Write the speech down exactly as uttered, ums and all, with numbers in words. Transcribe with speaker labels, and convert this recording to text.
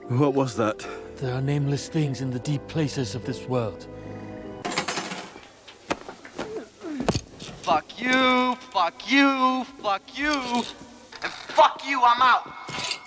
Speaker 1: What was that?
Speaker 2: There are nameless things in the deep places of this world.
Speaker 3: Fuck you, fuck you, fuck you, and fuck you, I'm out!